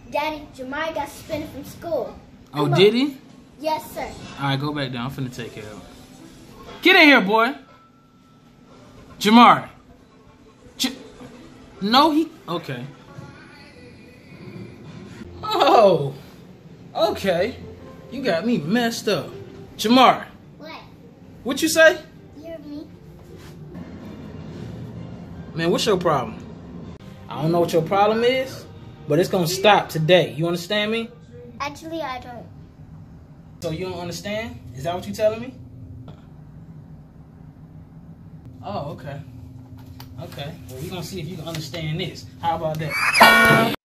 Daddy, Jamari got suspended from school. Oh, did he? Yes, sir. Alright, go back down. I'm finna take care of him. Get in here, boy. Jamari. No, he... Okay. Oh. Okay. You got me messed up. Jamari. What? What you say? You heard me. Man, what's your problem? I don't know what your problem is, but it's gonna stop today. You understand me? Actually, I don't. So you don't understand? Is that what you telling me? Oh, okay. Okay. Well, we're gonna see if you can understand this. How about that?